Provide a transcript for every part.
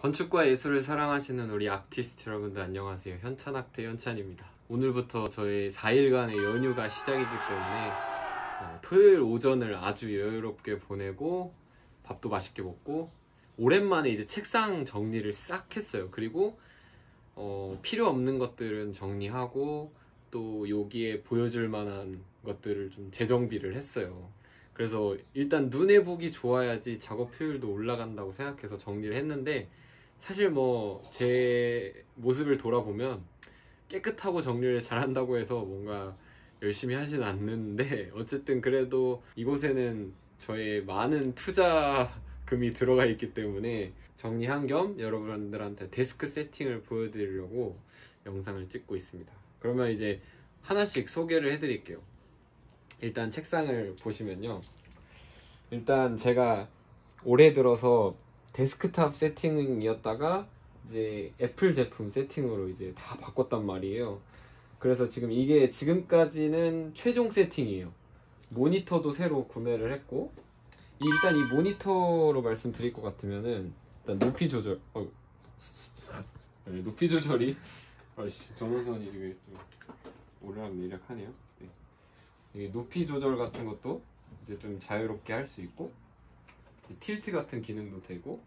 건축과 예술을 사랑하시는 우리 아티스트 여러분들 안녕하세요. 현찬학대 현찬입니다. 오늘부터 저의 4일간의 연휴가 시작이기 때문에 토요일 오전을 아주 여유롭게 보내고 밥도 맛있게 먹고 오랜만에 이제 책상 정리를 싹 했어요. 그리고 필요 없는 것들은 정리하고 또 여기에 보여줄 만한 것들을 좀 재정비를 했어요. 그래서 일단 눈에 보기 좋아야지 작업 효율도 올라간다고 생각해서 정리를 했는데, 사실 뭐 제 모습을 돌아보면 깨끗하고 정리를 잘한다고 해서 뭔가 열심히 하진 않는데, 어쨌든 그래도 이곳에는 저의 많은 투자금이 들어가 있기 때문에 정리한 겸 여러분들한테 데스크 세팅을 보여드리려고 영상을 찍고 있습니다. 그러면 이제 하나씩 소개를 해드릴게요. 일단 책상을 보시면요, 일단 제가 올해 들어서 데스크탑 세팅이었다가 이제 애플 제품 세팅으로 이제 다 바꿨단 말이에요. 그래서 지금 이게 지금까지는 최종 세팅이에요. 모니터도 새로 구매를 했고, 일단 이 모니터로 말씀드릴 것 같으면은 일단 높이 조절, 높이 조절이 전원선이 이게 좀 오르락내리락하네요. 네. 이게 높이 조절 같은 것도 이제 좀 자유롭게 할 수 있고, 틸트 같은 기능도 되고,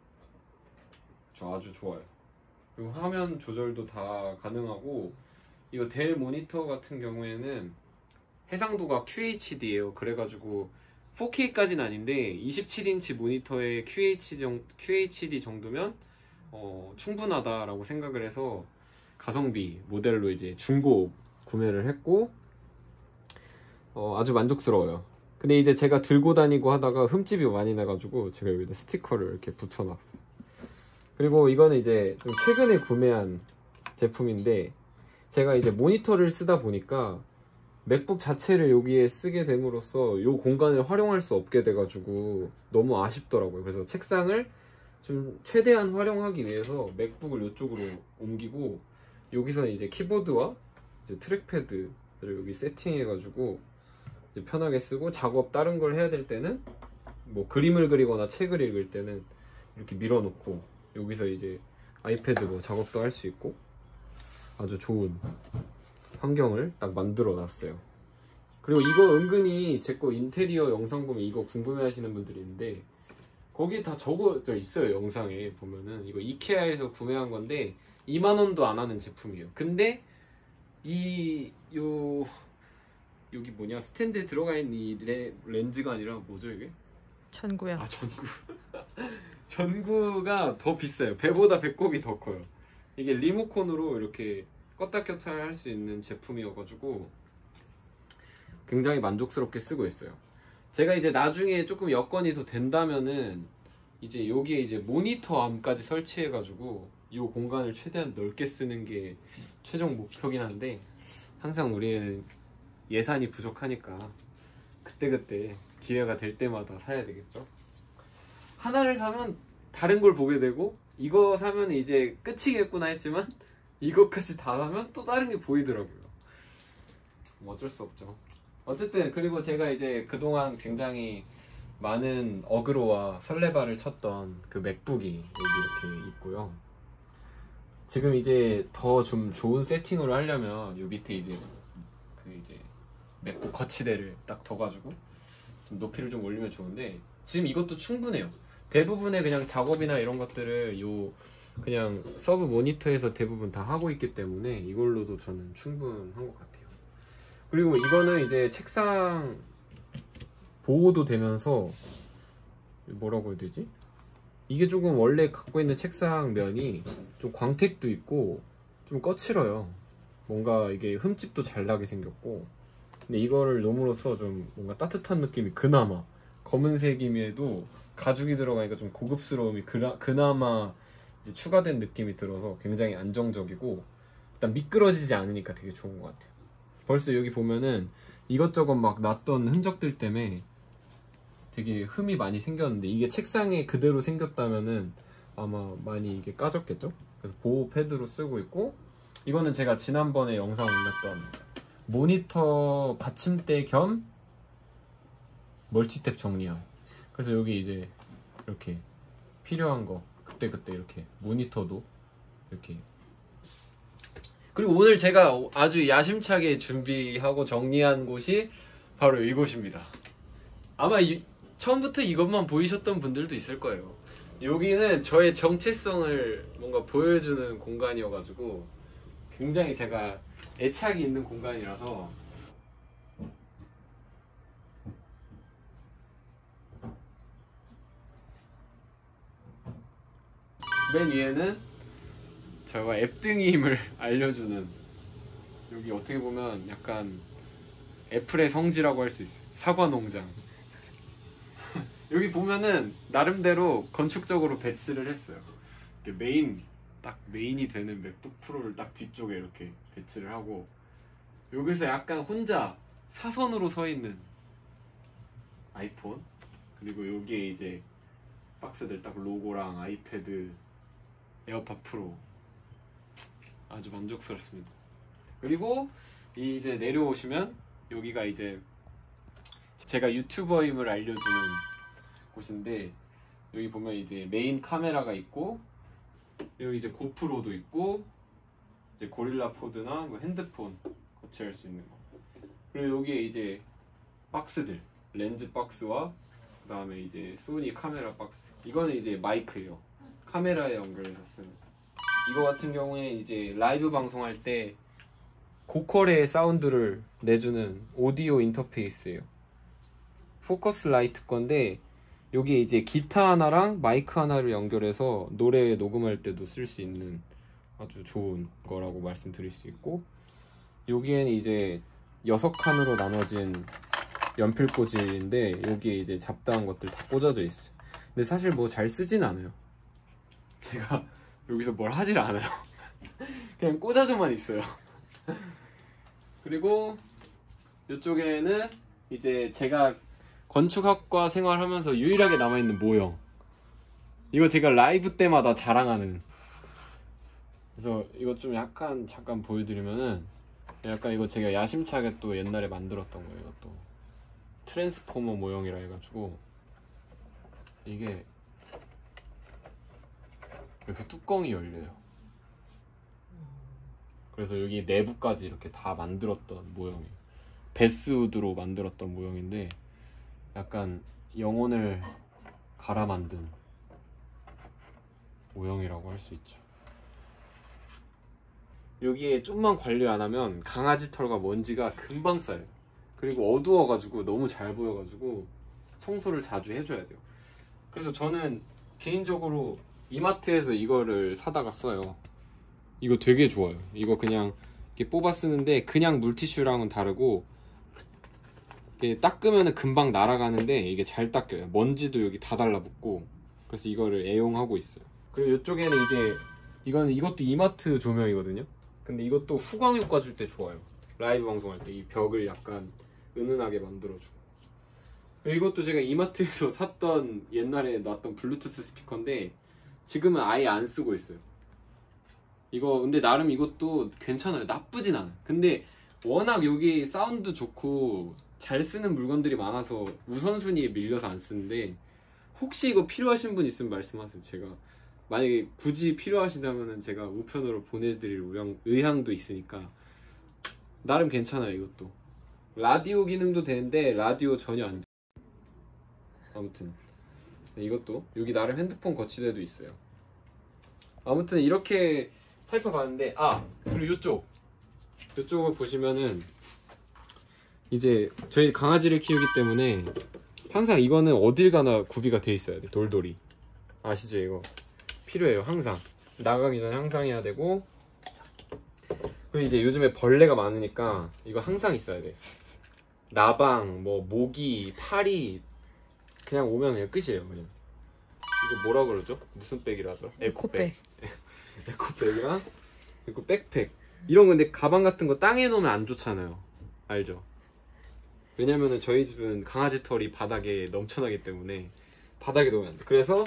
아주 좋아요. 그리고 화면 조절도 다 가능하고, 이거 델 모니터 같은 경우에는 해상도가 QHD예요. 그래가지고 4K까지는 아닌데 27인치 모니터에 QHD 정도면 충분하다라고 생각을 해서 가성비 모델로 이제 중고 구매를 했고, 아주 만족스러워요. 근데 이제 제가 들고 다니고 하다가 흠집이 많이 나가지고 제가 여기다 스티커를 이렇게 붙여놨어요. 그리고 이거는 이제 좀 최근에 구매한 제품인데, 제가 이제 모니터를 쓰다 보니까 맥북 자체를 여기에 쓰게 됨으로써 이 공간을 활용할 수 없게 돼가지고 너무 아쉽더라고요. 그래서 책상을 좀 최대한 활용하기 위해서 맥북을 이쪽으로 옮기고, 여기서 이제 키보드와 이제 트랙패드를 여기 세팅해가지고 이제 편하게 쓰고, 작업 다른 걸 해야 될 때는 뭐 그림을 그리거나 책을 읽을 때는 이렇게 밀어놓고 여기서 이제 아이패드 뭐 작업도 할 수 있고 아주 좋은 환경을 딱 만들어 놨어요. 그리고 이거 은근히 제 거 인테리어 영상 보면 이거 궁금해 하시는 분들이 있는데, 거기에 다 적어져 있어요. 영상에 보면은 이거 이케아에서 구매한 건데 2만원도 안 하는 제품이에요. 근데 여기 뭐냐, 스탠드에 들어가 있는 이 렌즈가 아니라 뭐죠 이게? 전구요. 전구. 전구가 더 비싸요. 배보다 배꼽이 더 커요. 이게 리모컨으로 이렇게 껐다 켰다 할 수 있는 제품이어가지고 굉장히 만족스럽게 쓰고 있어요. 제가 이제 나중에 조금 여건이 더 된다면은 이제 여기에 이제 모니터 암까지 설치해가지고 이 공간을 최대한 넓게 쓰는 게 최종 목표긴 한데, 항상 우리는 예산이 부족하니까 그때그때 기회가 될 때마다 사야 되겠죠. 하나를 사면 다른 걸 보게 되고, 이거 사면 이제 끝이겠구나 했지만 이것까지 다 사면 또 다른 게 보이더라고요. 뭐 어쩔 수 없죠. 어쨌든 그리고 제가 이제 그동안 굉장히 많은 어그로와 설레발을 쳤던 그 맥북이 여기 이렇게 있고요. 지금 이제 더 좀 좋은 세팅으로 하려면 요 밑에 이제 맥북 거치대를 딱 둬가지고 좀 높이를 좀 올리면 좋은데, 지금 이것도 충분해요. 대부분의 그냥 작업이나 이런 것들을 그냥 서브 모니터에서 대부분 다 하고 있기 때문에 이걸로도 저는 충분한 것 같아요. 그리고 이거는 이제 책상 보호도 되면서 뭐라고 해야 되지? 이게 조금 원래 갖고 있는 책상 면이 좀 광택도 있고 좀 거칠어요. 뭔가 이게 흠집도 잘 나게 생겼고, 근데 이거를 놓음으로써 좀 뭔가 따뜻한 느낌이, 그나마 검은색임에도 가죽이 들어가니까 좀 고급스러움이 그나마 이제 추가된 느낌이 들어서 굉장히 안정적이고, 일단 미끄러지지 않으니까 되게 좋은 것 같아요. 벌써 여기 보면은 이것저것 막 놨던 흔적들 때문에 되게 흠이 많이 생겼는데, 이게 책상에 그대로 생겼다면은 아마 많이 이게 까졌겠죠? 그래서 보호 패드로 쓰고 있고, 이거는 제가 지난번에 영상 올렸던 모니터 받침대 겸 멀티탭 정리함. 그래서 여기 이제 이렇게 필요한 거 그때 이렇게 모니터도 이렇게. 그리고 오늘 제가 아주 야심차게 준비하고 정리한 곳이 바로 이곳입니다. 아마 처음부터 이것만 보이셨던 분들도 있을 거예요. 여기는 저의 정체성을 뭔가 보여주는 공간이어가지고 굉장히 제가 애착이 있는 공간이라서. 맨 위에는 제가 앱등이임을 알려주는, 여기 어떻게 보면 약간 애플의 성지라고 할 수 있어요. 사과농장. 여기 보면은 나름대로 건축적으로 배치를 했어요. 딱 메인이 되는 맥북 프로를 딱 뒤쪽에 이렇게 배치를 하고, 여기서 약간 혼자 사선으로 서 있는 아이폰, 그리고 여기에 이제 박스들 딱 로고랑 아이패드, 에어팟 프로. 아주 만족스럽습니다. 그리고 이제 내려오시면 여기가 이제 제가 유튜버임을 알려주는 곳인데, 여기 보면 이제 메인 카메라가 있고, 여기 이제 고프로도 있고, 이제 고릴라 포드나 뭐 핸드폰 거치할 수 있는 거. 그리고 여기에 이제 박스들, 렌즈 박스와 그 다음에 이제 소니 카메라 박스. 이거는 이제 마이크예요. 카메라에 연결해서 쓰는. 이거 같은 경우에 이제 라이브 방송할 때 고퀄의 사운드를 내주는 오디오 인터페이스예요. 포커스 라이트 건데, 여기에 이제 기타 하나랑 마이크 하나를 연결해서 노래 녹음할 때도 쓸 수 있는 아주 좋은 거라고 말씀드릴 수 있고, 여기에는 이제 6칸으로 나눠진 연필 꽂이인데, 여기에 이제 잡다한 것들 다 꽂아져 있어요. 근데 사실 뭐 잘 쓰진 않아요. 제가 여기서 뭘 하질 않아요. 그냥 꽂아줘만 있어요. 그리고 이쪽에는 이제 제가 건축학과 생활하면서 유일하게 남아있는 모형. 이거 제가 라이브 때마다 자랑하는. 그래서 이거 좀 약간 잠깐 보여드리면은, 약간 이거 제가 야심차게 또 옛날에 만들었던 거예요. 이것도 트랜스포머 모형이라 해가지고, 이게 이렇게 뚜껑이 열려요. 그래서 여기 내부까지 이렇게 다 만들었던 모형이에요. 베스우드로 만들었던 모형인데, 약간 영혼을 갈아 만든 모형이라고 할 수 있죠. 여기에 좀만 관리를 안 하면 강아지 털과 먼지가 금방 쌓여요. 그리고 어두워가지고 너무 잘 보여가지고 청소를 자주 해줘야 돼요. 그래서 저는 개인적으로 이마트에서 이거를 사다가 써요. 이거 되게 좋아요. 이거 그냥 이렇게 뽑아 쓰는데, 그냥 물티슈랑은 다르고, 이게 닦으면 금방 날아가는데 이게 잘 닦여요. 먼지도 여기 다 달라붙고. 그래서 이거를 애용하고 있어요. 그리고 이쪽에는 이제 이것도 이마트 조명이거든요. 근데 이것도 후광 효과 줄 때 좋아요. 라이브 방송할 때 이 벽을 약간 은은하게 만들어주고. 그리고 이것도 제가 이마트에서 샀던, 옛날에 놨던 블루투스 스피커인데 지금은 아예 안 쓰고 있어요. 이거 근데 나름 이것도 괜찮아요. 나쁘진 않아요. 근데 워낙 여기 사운드 좋고 잘 쓰는 물건들이 많아서 우선순위에 밀려서 안 쓰는데, 혹시 이거 필요하신 분 있으면 말씀하세요. 제가 만약에 굳이 필요하시다면 제가 우편으로 보내드릴 의향도 있으니까. 나름 괜찮아요. 이것도 라디오 기능도 되는데 라디오 전혀 안 돼요. 아무튼 이것도 여기 나름 핸드폰 거치대도 있어요. 아무튼 이렇게 살펴봤는데, 그리고 이쪽을 보시면은 이제 저희 강아지를 키우기 때문에 항상 이거는 어딜 가나 구비가 돼 있어야 돼. 돌돌이 아시죠? 이거 필요해요. 항상 나가기 전에 항상 해야 되고, 그리고 이제 요즘에 벌레가 많으니까 이거 항상 있어야 돼. 나방, 뭐 모기, 파리, 그냥 오면 그냥 끝이에요. 그냥. 이거 뭐라 그러죠? 무슨 백이라죠? 에코백. 에코백이랑 그리고 백팩. 이런 건데 가방 같은 거 땅에 놓으면 안 좋잖아요. 알죠? 왜냐면은 저희 집은 강아지 털이 바닥에 넘쳐나기 때문에 바닥에 놓으면 안 돼. 그래서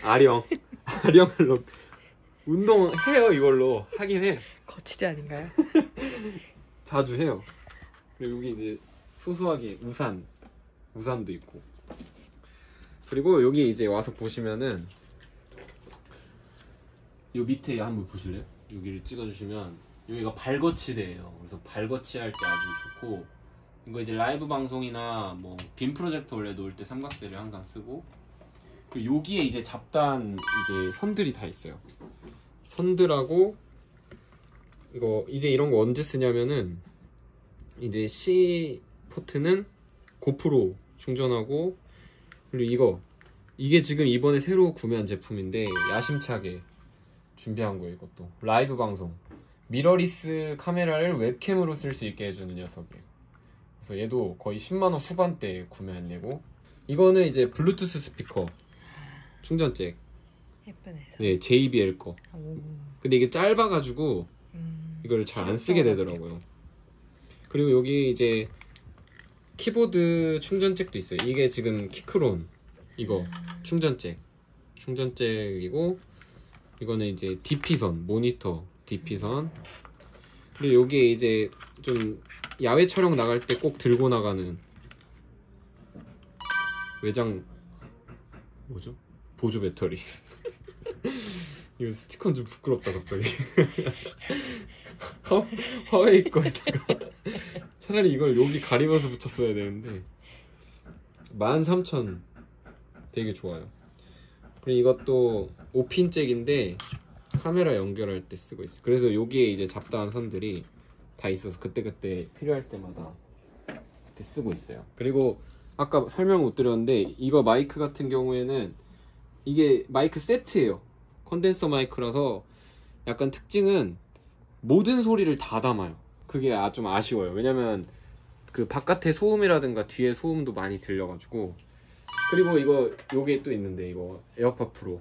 아령을 운동해요. 이걸로 하긴 해. 거치대 아닌가요? 자주 해요. 그리고 여기 이제 소소하게 우산도 있고. 그리고 여기 이제 와서 보시면은 요 밑에 한번 보실래요? 여기를 찍어주시면 여기가 발거치대예요. 그래서 발거치할 때 아주 좋고, 이거 이제 라이브 방송이나 뭐 빔 프로젝터 원래 놓을 때 삼각대를 항상 쓰고, 그리고 여기에 이제 잡다한 이제 선들이 다 있어요. 선들하고 이거 이제 이런 거 언제 쓰냐면은 이제 C 포트는 고프로 충전하고, 그리고 이게 지금 이번에 새로 구매한 제품인데 야심차게 준비한 거예요. 이것도 라이브 방송 미러리스 카메라를 웹캠으로 쓸 수 있게 해주는 녀석이에요. 그래서 얘도 거의 10만원 후반대에 구매한 얘고, 이거는 이제 블루투스 스피커 충전잭. 예쁘네. 네, JBL 거. 오. 근데 이게 짧아가지고 이걸 잘 안 쓰게 되더라고요. 그리고 여기 이제 키보드 충전잭도 있어요. 이게 지금 키크론 이거 충전잭이고, 이거는 이제 DP선, 모니터 DP선. 그리고 여기에 이제 좀 야외 촬영 나갈 때 꼭 들고 나가는 외장 뭐죠? 보조 배터리. 이거 스티커는 좀 부끄럽다 갑자기. 화웨이 거에다가 차라리 이걸 여기 가리면서 붙였어야 되는데 13,000 되게 좋아요. 그리고 이것도 5핀 잭인데 카메라 연결할 때 쓰고 있어요. 그래서 여기에 이제 잡다한 선들이 다 있어서 그때그때 필요할 때마다 이렇게 쓰고 있어요. 그리고 아까 설명 못 드렸는데 이거 마이크 같은 경우에는 이게 마이크 세트예요. 컨덴서 마이크라서 약간 특징은 모든 소리를 다 담아요. 그게 좀 아쉬워요. 왜냐면 그 바깥의 소음이라든가 뒤에 소음도 많이 들려가지고. 그리고 요게 또 있는데 이거 에어팟 프로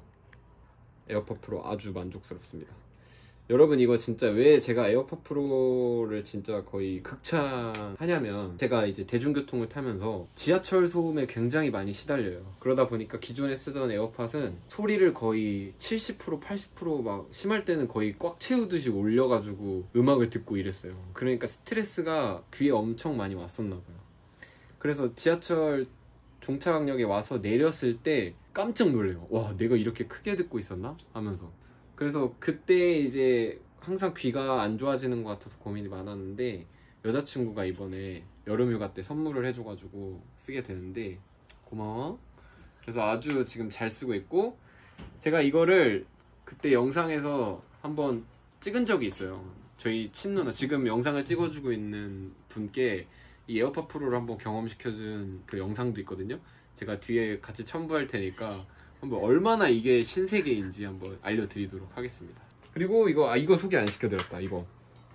아주 만족스럽습니다. 여러분 이거 진짜 왜 제가 에어팟 프로를 진짜 거의 극찬하냐면, 제가 이제 대중교통을 타면서 지하철 소음에 굉장히 많이 시달려요. 그러다 보니까 기존에 쓰던 에어팟은 소리를 거의 70% 80% 심할 때는 거의 꽉 채우듯이 올려가지고 음악을 듣고 이랬어요. 그러니까 스트레스가 귀에 엄청 많이 왔었나 봐요. 그래서 지하철 종착역에 와서 내렸을 때 깜짝 놀래요. 와, 내가 이렇게 크게 듣고 있었나? 하면서. 그래서 그때 이제 항상 귀가 안 좋아지는 것 같아서 고민이 많았는데, 여자친구가 이번에 여름휴가 때 선물을 해줘가지고 쓰게 되는데 고마워. 그래서 아주 지금 잘 쓰고 있고, 제가 이거를 그때 영상에서 한번 찍은 적이 있어요. 저희 친누나, 지금 영상을 찍어주고 있는 분께 이 에어팟 프로를 한번 경험시켜준 그 영상도 있거든요. 제가 뒤에 같이 첨부할 테니까 한번 얼마나 이게 신세계인지 한번 알려드리도록 하겠습니다. 그리고 이거 소개 안 시켜드렸다. 이거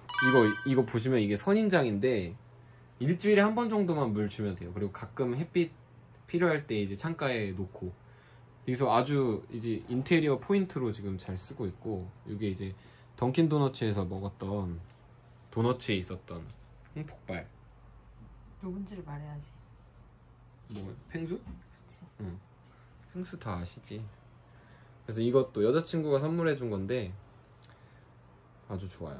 보시면 이게 선인장인데 일주일에 한 번 정도만 물 주면 돼요. 그리고 가끔 햇빛 필요할 때 이제 창가에 놓고, 여기서 아주 이제 인테리어 포인트로 지금 잘 쓰고 있고, 이게 이제 던킨 도너츠에서 먹었던 도너츠에 있었던 홍폭발. 누군지를 말해야지. 뭐 펭수? 그렇지. 응. 펭수 다 아시지. 그래서 이것도 여자친구가 선물해준 건데 아주 좋아요.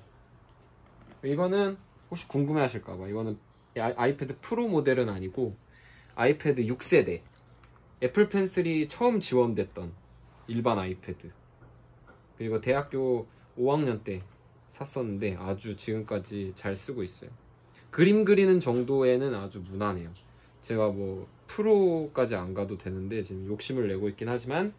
네. 이거는 혹시 궁금해하실까봐, 이거는 아이패드 프로 모델은 아니고 아이패드 6세대 애플 펜슬이 처음 지원됐던 일반 아이패드. 그리고 대학교 5학년 때 샀었는데 아주 지금까지 잘 쓰고 있어요. 그림 그리는 정도에는 아주 무난해요. 제가 뭐 프로까지 안 가도 되는데 지금 욕심을 내고 있긴 하지만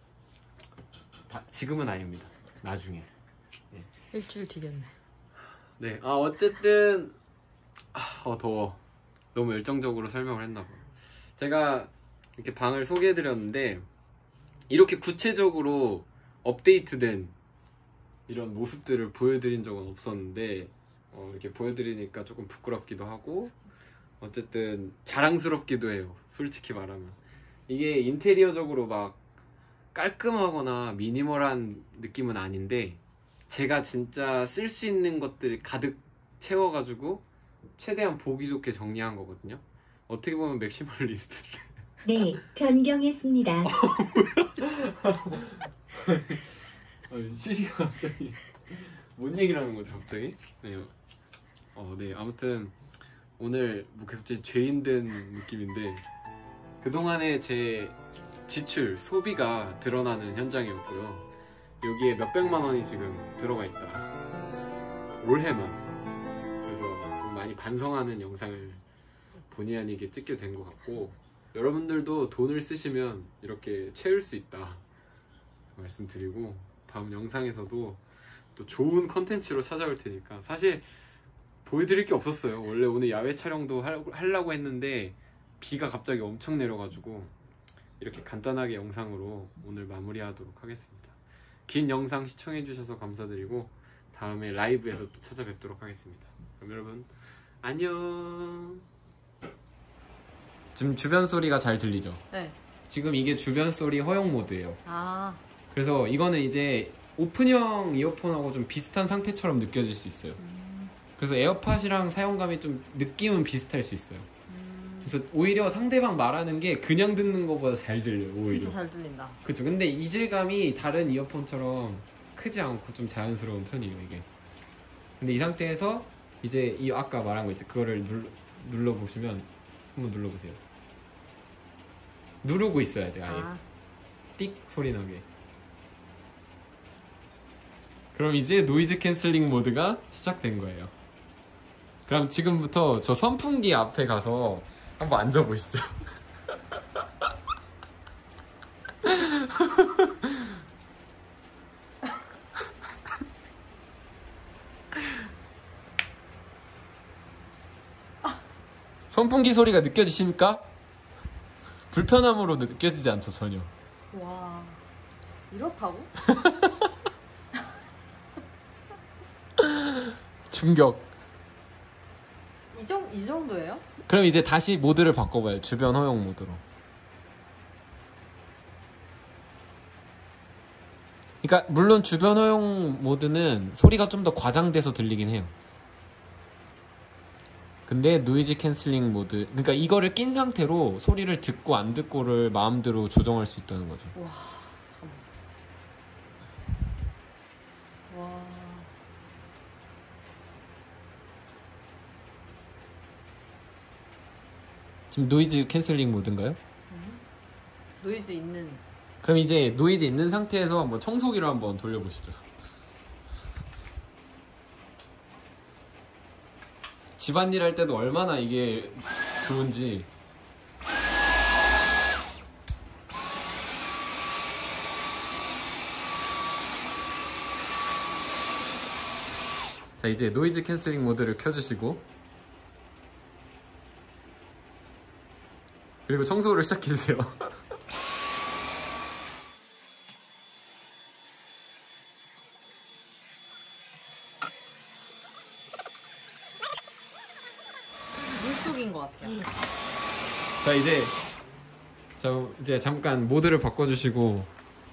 지금은 아닙니다. 나중에. 네. 일주일 뒤겠네. 네. 어쨌든 더워. 너무 열정적으로 설명을 했나 봐요. 제가 이렇게 방을 소개해드렸는데 이렇게 구체적으로 업데이트된 이런 모습들을 보여드린 적은 없었는데 이렇게 보여드리니까 조금 부끄럽기도 하고, 어쨌든 자랑스럽기도 해요. 솔직히 말하면 이게 인테리어적으로 막 깔끔하거나 미니멀한 느낌은 아닌데, 제가 진짜 쓸 수 있는 것들 가득 채워가지고 최대한 보기 좋게 정리한 거거든요. 어떻게 보면 맥시멀리스트인데. 네, 변경했습니다. 시리가 갑자기 뭔 얘기를 하는 거죠 갑자기? 네. 네, 아무튼 오늘 뭐 갑자기 죄인 된 느낌인데, 그동안의 제 지출, 소비가 드러나는 현장이었고요. 여기에 몇백만 원이 지금 들어가 있다. 올해만. 그래서 좀 많이 반성하는 영상을 본의 아니게 찍게 된 것 같고, 여러분들도 돈을 쓰시면 이렇게 채울 수 있다 말씀드리고, 다음 영상에서도 또 좋은 컨텐츠로 찾아올 테니까. 사실 보여드릴 게 없었어요. 원래 오늘 야외 촬영도 하려고 했는데 비가 갑자기 엄청 내려가지고 이렇게 간단하게 영상으로 오늘 마무리하도록 하겠습니다. 긴 영상 시청해주셔서 감사드리고 다음에 라이브에서 또 찾아뵙도록 하겠습니다. 그럼 여러분 안녕. 지금 주변 소리가 잘 들리죠? 네. 지금 이게 주변 소리 허용 모드예요. 아. 그래서 이거는 이제 오픈형 이어폰하고 좀 비슷한 상태처럼 느껴질 수 있어요. 그래서 에어팟이랑 사용감이 좀 느낌은 비슷할 수 있어요. 그래서 오히려 상대방 말하는 게 그냥 듣는 것보다 잘 들려요. 오히려. 진짜 잘 들린다. 그쵸. 근데 이질감이 다른 이어폰처럼 크지 않고 좀 자연스러운 편이에요, 이게. 근데 이 상태에서 이제 이 아까 말한 거 이제 그거를 눌러보시면, 한번 눌러보세요. 누르고 있어야 돼, 아예. 아. 띡 소리 나게. 그럼 이제 노이즈 캔슬링 모드가 시작된 거예요. 그럼 지금부터 저 선풍기 앞에 가서 한번 앉아보시죠. 선풍기 소리가 느껴지십니까? 불편함으로 느껴지지 않죠, 전혀. 와. 이렇다고? 충격. 이 정도예요? 그럼 이제 다시 모드를 바꿔봐요. 주변 허용 모드로. 그러니까 물론 주변 허용 모드는 소리가 좀 더 과장돼서 들리긴 해요. 근데 노이즈 캔슬링 모드, 그러니까 이거를 낀 상태로 소리를 듣고 안 듣고를 마음대로 조정할 수 있다는 거죠. 와. 와. 지금 노이즈 캔슬링 모드인가요? 노이즈 있는. 그럼 이제 노이즈 있는 상태에서 한번 청소기로 한번 돌려보시죠. 집안일 할 때도 얼마나 이게 좋은지. 자, 이제 노이즈 캔슬링 모드를 켜주시고, 그리고 청소를 시작해주세요. 물속인 것 같아요. 자, 이제 잠깐 모드를 바꿔주시고.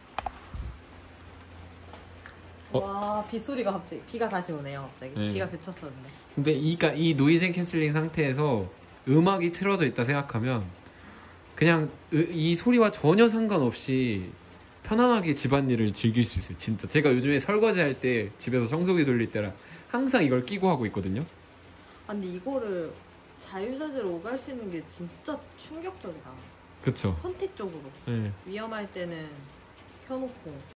와, 빗소리가 갑자기, 비가 다시 오네요. 갑자기. 네. 비가 그쳤었는데. 근데 이 노이즈 캔슬링 상태에서 음악이 틀어져 있다 생각하면 그냥 이 소리와 전혀 상관없이 편안하게 집안일을 즐길 수 있어요. 진짜 제가 요즘에 설거지 할 때, 집에서 청소기 돌릴 때랑 항상 이걸 끼고 하고 있거든요. 아, 근데 이거를 자유자재로 오갈 수 있는 게 진짜 충격적이다. 그쵸. 선택적으로. 네. 위험할 때는 켜놓고